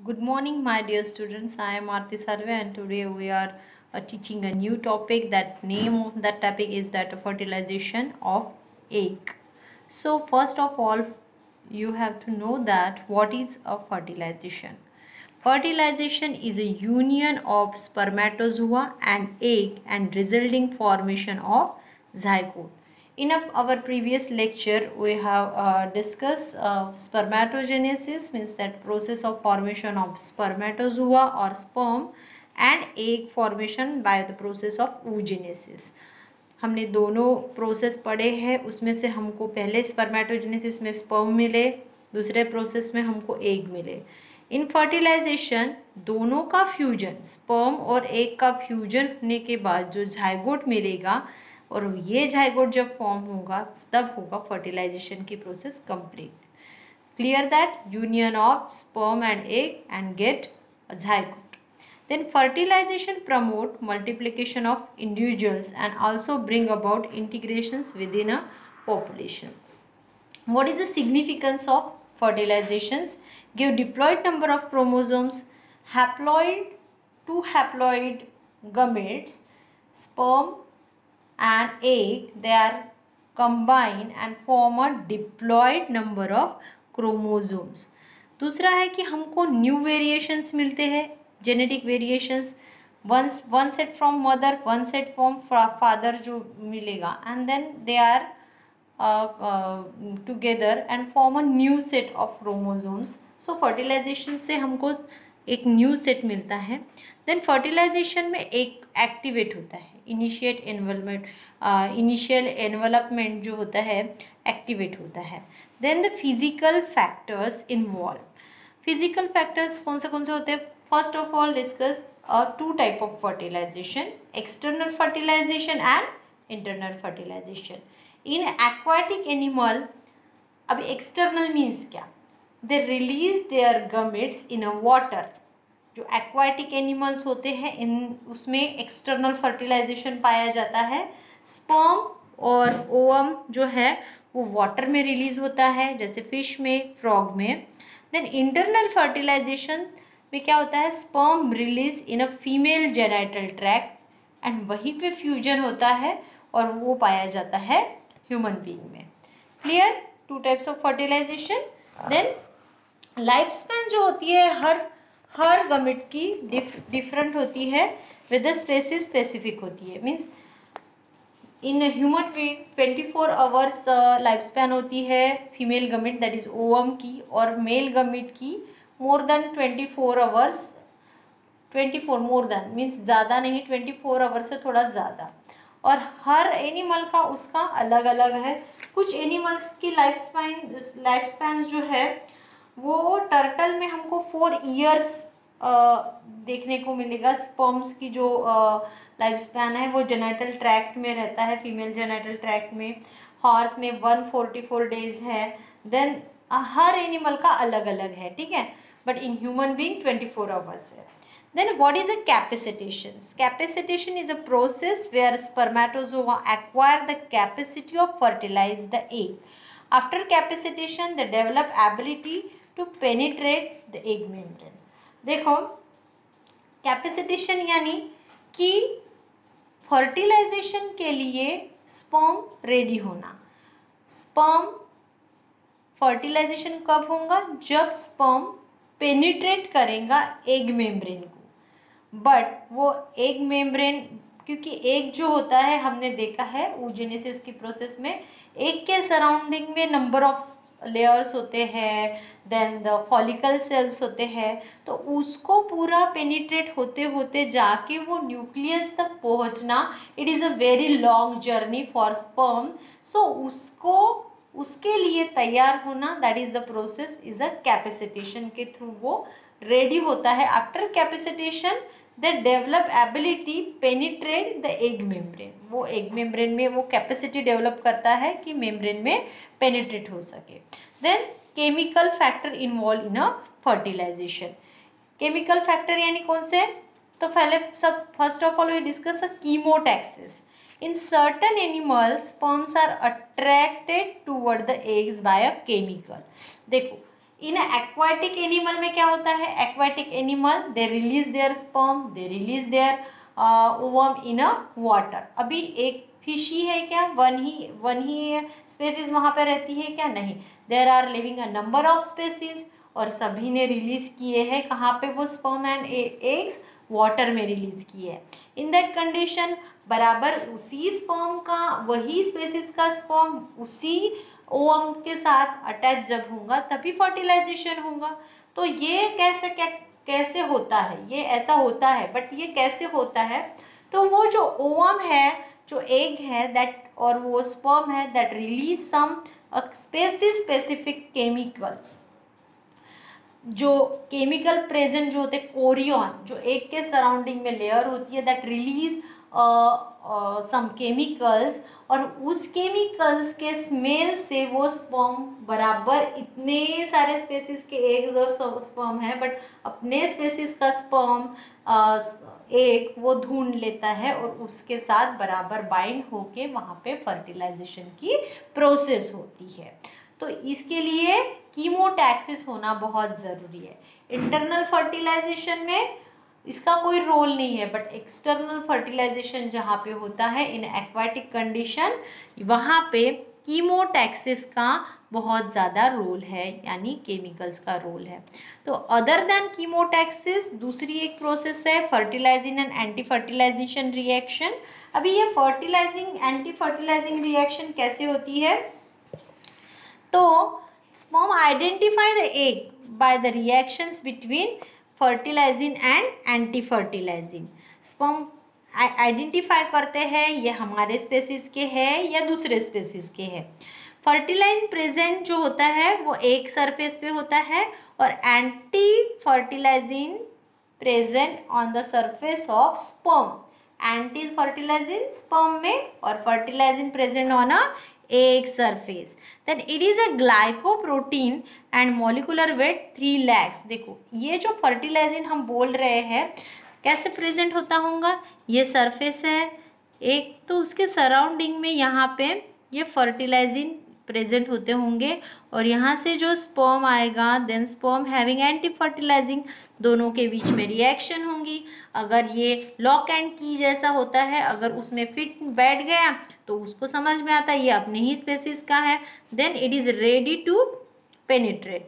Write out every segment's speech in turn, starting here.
Good morning, my dear students. I am Aarti Sarve, and today we are teaching a new topic. That name of that topic is that fertilization of egg. So, first of all, you have to know that what is a fertilization. Fertilization is a union of spermatozoa and egg and resulting formation of zygote. In our previous lecture, we have discussed spermatogenesis, means that process of formation of spermatozoa or sperm, and egg formation by the process of oogenesis. हमने दोनों process पढ़े हैं, उसमें से हमको पहले spermatogenesis में sperm मिले, दूसरे प्रोसेस में हमको एग मिले। इन फर्टिलाइजेशन दोनों का फ्यूजन, स्पर्म और एग का फ्यूजन होने के बाद जो झाइगोट मिलेगा, और ये झाइगोट जब फॉर्म होगा तब होगा फर्टिलाइजेशन की process complete. Clear that union of sperm and egg and get a zygote. Then fertilization promote multiplication of individuals and also bring about integrations within a population. What is the significance of fertilizations? Give diploid number of chromosomes, haploid, two haploid gametes, sperm and egg, they are combined and form a diploid number of chromosomes. दूसरा है कि हमको new variations मिलते हैं, genetic variations, one set from mother, one set from father जो मिलेगा, and then they are together and form a new set of chromosomes. So fertilization से हमको एक न्यू सेट मिलता है. देन फर्टिलाइजेशन में एक एक्टिवेट होता है, इनिशिएट एनवलपमेंट, इनिशियल एनवलपमेंट जो होता है एक्टिवेट होता है. Then the physical factors involve. Physical factors कौन से होते हैं? First of all discuss two type of fertilization, external fertilization and internal fertilization. In aquatic animal, अब एक्सटर्नल मीन्स क्या? They release their gametes in a water. जो aquatic animals होते हैं इन उसमें एक्सटर्नल फर्टिलाइजेशन पाया जाता है. स्पर्म और ओवम जो है वो वाटर में रिलीज होता है, जैसे फिश में, फ्रॉग में. देन इंटरनल फर्टिलाइजेशन में क्या होता है? Sperm release in a female genital tract and वहीं पे फ्यूजन होता है और वो पाया जाता है ह्यूमन बीइंग में. Clear? Two types of fertilization. Then life span जो होती है हर गमेट की डिफरेंट होती है, विद द स्पेसिस स्पेसिफिक होती है. Means in human being 24 hours life span होती है female gamete that is ovum की, और मेल गमेट की more than 24 hours. 24 more than means ज़्यादा नहीं, 24 आवर्स से थोड़ा ज़्यादा. और हर एनिमल का उसका अलग अलग है. कुछ एनिमल्स की लाइफ स्पैन जो है वो टर्टल में हमको 4 ईयर्स देखने को मिलेगा. स्पर्म्स की जो लाइफ स्पैन है वो जेनाइटल ट्रैक्ट में रहता है, फीमेल जेनाइटल ट्रैक्ट में. हॉर्स में 144 डेज है. देन हर एनिमल का अलग अलग है, ठीक है, but in human being 24 hours है. Then what is a capacitation? Capacitation is a process where spermatozoa acquire the capacity of fertilize the egg. After capacitation, they develop ability to penetrate the egg membrane. देखो, capacitation यानी कि fertilization के लिए sperm ready होना. Sperm fertilization कब होगा? जब sperm penetrate करेगा एग मेम्ब्रेन को. बट वो एग मेम्ब्रेन, क्योंकि एग जो होता है हमने देखा है oogenesis की प्रोसेस में, एग के सराउंडिंग में नंबर ऑफ लेयर्स होते हैं, देन द फॉलिकल सेल्स होते हैं, तो उसको पूरा पेनिट्रेट होते होते जाके वो न्यूक्लियस तक पहुंचना, it is a very long journey for sperm. So उसको उसके लिए तैयार होना, that is the process, is a capacitation के थ्रू वो रेडी होता है. After capacitation they develop ability penetrate the egg membrane. वो एग मेम्ब्रेन में वो कैपेसिटी डेवलप करता है कि मेम्ब्रेन में पेनिट्रेट हो सके. Then chemical factor involve in a fertilization. Chemical factor यानी कौन से? तो पहले सब first of all we discuss chemotaxis. In certain animals, sperms are attracted toward the eggs by a chemical. देखो, इन एक्वाटिक एनिमल में क्या होता है, aquatic animal they release their sperm, they release their ovum in a water. अभी एक fish ही है क्या, one ही species वहाँ पे रहती है क्या, नहीं, there are living a number of species, और सभी ने रिलीज किए हैं कहाँ पे, वो स्पर्म एंड एग्स वाटर में रिलीज किए हैं। इन दैट कंडीशन बराबर उसी स्पर्म का, वही स्पेसीज का स्पर्म उसी ओवम के साथ अटैच जब होगा तभी फर्टिलाइजेशन होगा। तो ये कैसे होता है, ये ऐसा होता है, बट ये कैसे होता है, तो वो जो ओवम है, जो एग है दैट, और वो स्पर्म है that release some specific chemicals, जो केमिकल प्रेजेंट जो होते हैं, कोरियन जो एग के सराउंडिंग में लेयर होती है, दैट रिलीज सम केमिकल्स, और उस केमिकल्स के स्मेल से वो स्पर्म बराबर इतने सारे स्पेसीज के एग्स और स्पर्म है, बट अपने स्पेसीज का स्पर्म एग वो ढूंढ लेता है और उसके साथ बराबर बाइंड होके वहाँ पे फर्टिलाइजेशन की प्रोसेस होती है। तो इसके लिए कीमोटैक्सिस होना बहुत ज़रूरी है। इंटरनल फर्टिलाइजेशन में इसका कोई रोल नहीं है, बट एक्सटर्नल फर्टिलाइजेशन जहाँ पे होता है इन एक्वाटिक कंडीशन, वहाँ पे कीमोटैक्सिस का बहुत ज़्यादा रोल है, यानी केमिकल्स का रोल है। तो अदर देन कीमोटैक्सिस दूसरी एक प्रोसेस है fertilizing and anti fertilization reaction. अभी ये फर्टिलाइजिंग एंटी फर्टिलाइजिंग रिएक्शन कैसे होती है, तो sperm identify the egg by the reactions between fertilizing and anti-fertilizing। sperm identify करते हैं ये हमारे स्पेसीज के हैं या दूसरे स्पेसीज के हैं। फर्टिलाइजिंग प्रेजेंट जो होता है वो एक सरफेस पे होता है, और anti fertilizing present on the surface of sperm. Anti fertilizing sperm में और fertilizing present on a egg surface, then it is a glycoprotein and molecular weight 3 lakhs। देखो ये जो फर्टिलाइजिंग हम बोल रहे हैं कैसे प्रेजेंट होता होगा, ये सरफेस है एक, तो उसके सराउंडिंग में यहाँ पे ये फर्टिलाइजिंग प्रेजेंट होते होंगे, और यहाँ से जो स्पर्म आएगा then sperm having anti fertilizing, दोनों के बीच में रिएक्शन होंगी। अगर ये लॉक एंड की जैसा होता है, अगर उसमें फिट बैठ गया तो उसको समझ में आता है ये अपने ही स्पेसीज का है, then it is ready to penetrate.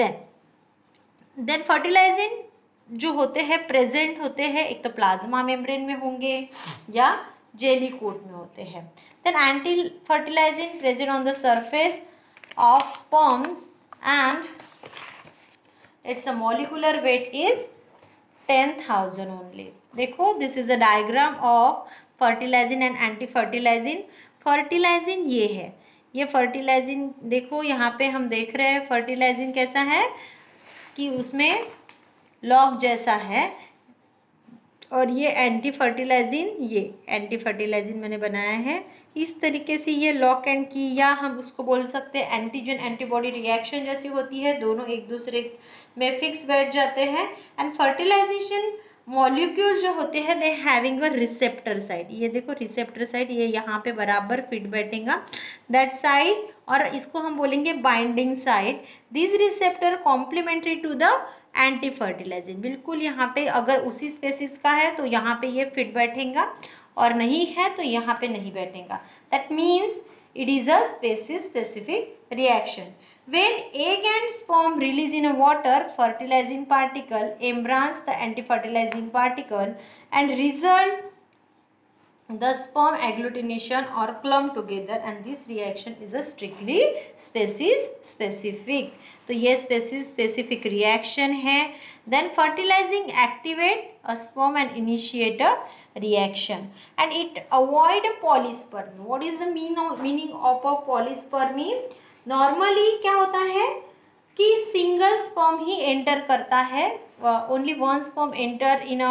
Then fertilizing जो होते हैं प्रेजेंट होते हैं, एक तो प्लाज्मा मेम्ब्रेन में होंगे या जेली कोट में होते हैं। Then anti fertilizing present on the surface of sperms and it's a molecular weight is 10,000 only. देखो this is a diagram of fertilizing and anti fertilizing. Fertilizing ये है, ये फर्टिलाइजिंग देखो यहाँ पे हम देख रहे हैं फर्टिलाइजिंग कैसा है कि उसमें लॉक जैसा है, और ये एंटी फर्टिलाइजिंग मैंने बनाया है इस तरीके से, ये लॉक एंड की, या हम उसको बोल सकते हैं एंटीजन एंटीबॉडी रिएक्शन जैसी होती है, दोनों एक दूसरे में फिक्स बैठ जाते हैं। एंड फर्टिलाइजेशन मॉलिक्यूल जो होते हैं they having a receptor side, ये देखो रिसेप्टर साइड, ये यहाँ पे बराबर फिट बैठेगा दैट साइड, और इसको हम बोलेंगे binding side. This receptor complementary to the anti fertilizing, बिल्कुल यहाँ पे अगर उसी स्पेसिस का है तो यहाँ पे ये फिट बैठेगा, और नहीं है तो यहाँ पे नहीं बैठेगा। That means it is a species specific reaction. When egg and sperm release in a water, fertilizing particle embrace the anti-fertilizing particle and result the sperm agglutination or clump together, and this reaction is a strictly species specific। तो ये species specific reaction है। Then fertilizing activate a sperm and initiate a reaction, and it avoid a polyspermy। What is the meaning of a polyspermy? Normally क्या होता है कि single sperm ही enter करता है, only one sperm enter in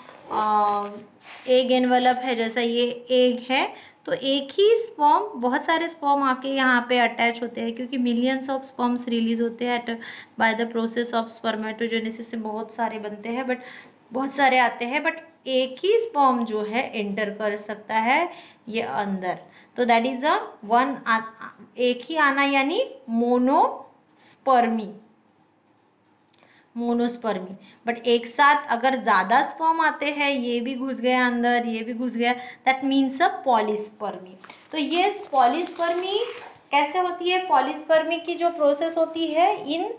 egg envelope है, जैसा ये egg है तो एक ही स्पर्म, बहुत सारे स्पर्म आके यहाँ पे अटैच होते हैं, क्योंकि मिलियंस ऑफ स्पर्म्स रिलीज होते हैं at by the process of spermatogenesis से बहुत सारे बनते हैं, बट बहुत सारे आते हैं, बट एक ही स्पर्म जो है एंटर कर सकता है ये अंदर। तो दैट इज एक ही आना यानी मोनोस्पर्मी। मोनोस्पर्मी। बट एक साथ अगर ज़्यादा स्पर्म आते हैं, ये भी घुस गया अंदर, ये भी घुस गया, दैट मीन्स अ पॉलीस्पर्मी। तो ये पॉलीस्पर्मी कैसे होती है? पॉलीस्पर्मी की जो प्रोसेस होती है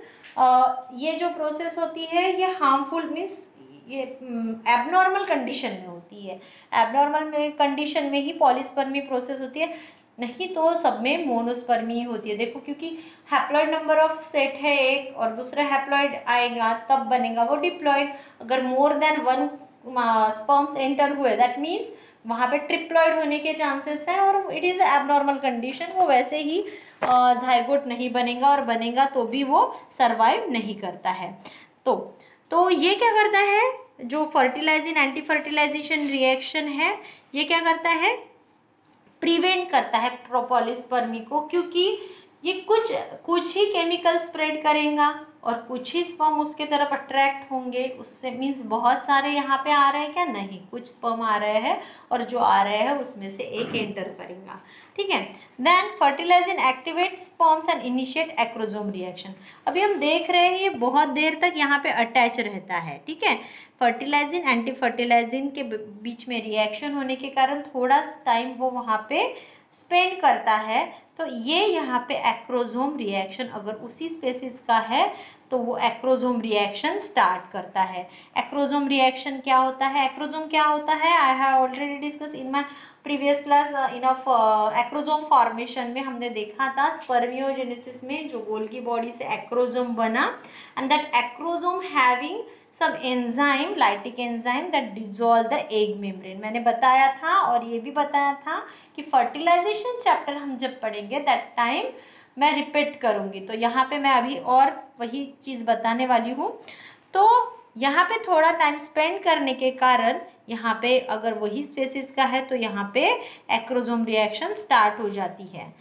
ये जो प्रोसेस होती है ये हार्मफुल मीन्स ये एबनॉर्मल कंडीशन में होती है। एबनॉर्मल कंडीशन में ही पॉलीस्पर्मी प्रोसेस होती है, नहीं तो सब में मोनोस्पर्मी ही होती है। देखो क्योंकि हैप्लॉइड नंबर ऑफ सेट है एक और दूसरा हैप्लॉइड आएगा तब बनेगा वो डिप्लॉइड। अगर मोर देन 1 स्पर्म्स एंटर हुए दैट मीन्स वहाँ पे ट्रिप्लॉइड होने के चांसेस हैं और इट इज़ एबनॉर्मल कंडीशन। वो वैसे ही जाइगोट नहीं बनेगा और बनेगा तो भी वो सर्वाइव नहीं करता है। तो ये क्या करता है? जो फर्टिलाइजिंग एंटी फर्टिलाइजेशन रिएक्शन है ये क्या करता है? प्रिवेंट करता है पॉलीस्पर्मी को, क्योंकि ये कुछ ही केमिकल स्प्रेड करेगा और कुछ ही स्पर्म उसके तरफ अट्रैक्ट होंगे। उससे मीन्स बहुत सारे यहाँ पे आ रहे हैं क्या? नहीं, कुछ स्पर्म आ रहे हैं और जो आ रहे हैं उसमें से एक एंटर करेगा। ठीक है। Then fertilizing activate sperms and initiate acrosome reaction. अभी हम देख रहे हैं ये बहुत देर तक यहाँ पे अटैच रहता है। ठीक है। फर्टिलाइजिंग एंटी फर्टिलाइजिंग के बीच में रिएक्शन होने के कारण थोड़ा टाइम वो वहाँ पे स्पेंड करता है। तो ये यहाँ पे एक्रोसोम रिएक्शन अगर उसी स्पेसिस का है तो वो एक्रोसोम रिएक्शन स्टार्ट करता है। एक्रोसोम रिएक्शन क्या होता है? एक्रोसोम क्या होता है? I have already discuss in my previous class in of acrosome formation में हमने देखा था स्पर्मियोजेनेसिस में जो गोल्गी बॉडी से एक्रोसोम बना and that acrosome having some enzyme, lytic enzyme that dissolve the egg membrane। मैंने बताया था और ये भी बताया था कि फर्टिलाइजेशन चैप्टर हम जब पढ़ेंगे दैट टाइम मैं रिपीट करूँगी। तो यहाँ पे मैं अभी और वही चीज़ बताने वाली हूँ। तो यहाँ पे थोड़ा टाइम स्पेंड करने के कारण यहाँ पे अगर वही स्पेसिस का है तो यहाँ पे एक्रोसोम रिएक्शन स्टार्ट हो जाती है।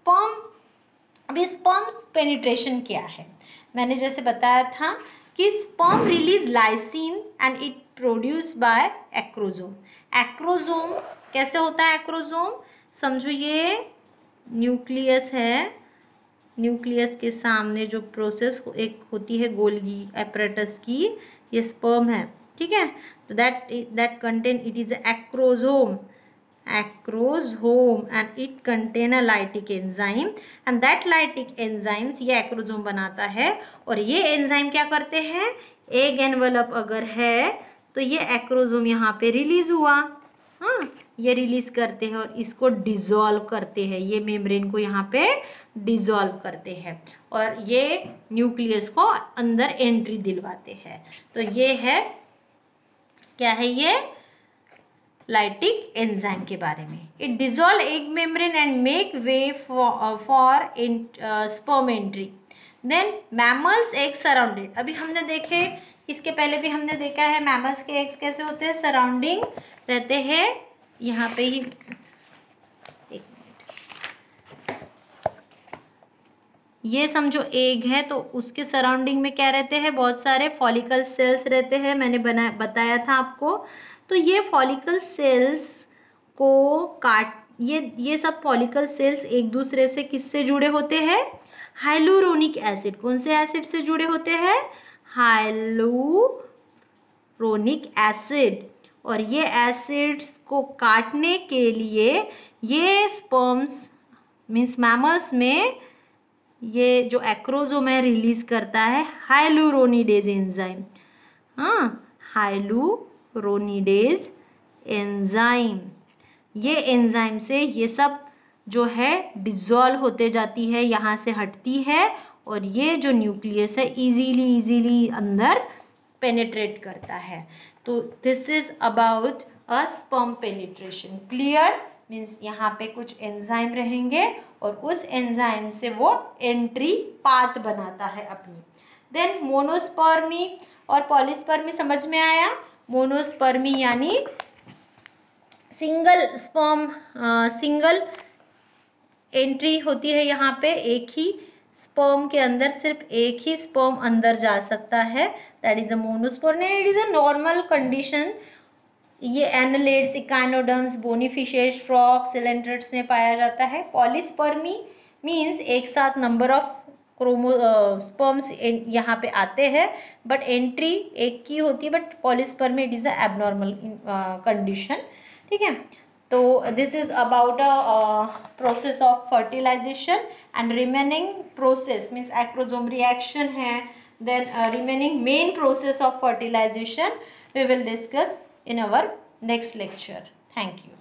अभी स्पर्म पेनिट्रेशन क्या है? मैंने जैसे बताया था कि sperm release lysin and it produce by acrosome. Acrosome कैसे होता है? एक्रोसोम समझो ये न्यूक्लियस है, न्यूक्लियस के सामने जो प्रोसेस एक होती है गोल्गी एपरेटस की, ये स्पर्म है। ठीक है। तो that contain it is acrosome and it contain a lytic enzyme and that lytic enzymes ये एक्रोसोम बनाता है और ये एंजाइम क्या करते हैं? एग एनवेलप अगर है तो ये एक्रोसोम यहाँ पे रिलीज हुआ, हाँ ये रिलीज करते हैं और इसको डिसॉल्व करते हैं, ये मेम्ब्रेन को यहाँ पे डिसॉल्व करते हैं और ये न्यूक्लियस को अंदर एंट्री दिलवाते हैं। तो ये है क्या है? ये लाइटिक एंजाइम के बारे में। It dissolve egg membrane and make way for sperm entry. Then mammals egg surrounded. अभी हमने देखे, इसके पहले भी हमने देखा है मैमल्स के एग्स कैसे होते हैं, सराउंडिंग रहते हैं। यहाँ पे ही एक मिनट, ये समझो एग है तो उसके सराउंडिंग में क्या रहते हैं? बहुत सारे फॉलिकल सेल्स रहते हैं, मैंने बताया था आपको। तो ये फॉलिकल सेल्स को ये सब फॉलिकल सेल्स एक दूसरे से किससे जुड़े होते हैं? Hyaluronic acid. कौन से एसिड से जुड़े होते हैं? Hyaluronic acid. और ये एसिड्स को काटने के लिए ये स्पर्म्स मीन्स मैमल्स में ये जो एक्रोसोम है रिलीज करता है हाइलुरोनिडेज एंजाइम। हाँ, हाइलुरोनिडेज एंजाइम। ये एंजाइम से ये सब जो है डिसॉल्व होते जाती है, यहाँ से हटती है और ये जो न्यूक्लियस है इजीली अंदर पेनिट्रेट करता है। तो this is about a sperm penetration. Clear? Means यहाँ पे कुछ एंजाइम रहेंगे और उस एंजाइम से वो एंट्री पाथ बनाता है अपनी। देन मोनोस्पर्मी और पॉलीस्पर्मी समझ में आया? मोनोस्पर्मी यानी सिंगल एंट्री होती है, यहाँ पे एक ही स्पर्म के अंदर सिर्फ एक ही स्पर्म अंदर जा सकता है, that is a monospermy. It is a normal condition. ये annelids, echinoderms, bony fishes, frog, coelenterates में पाया जाता है। पॉलीस्पर्मी मीन्स एक साथ नंबर ऑफ स्पर्म्स यहाँ पे आते हैं, बट एंट्री एक की होती है, but polysperm it is a abnormal condition, ठीक है। तो this is about a process of fertilization and remaining process means acrosome reaction है, then remaining main process of fertilization we will discuss in our next lecture. Thank you.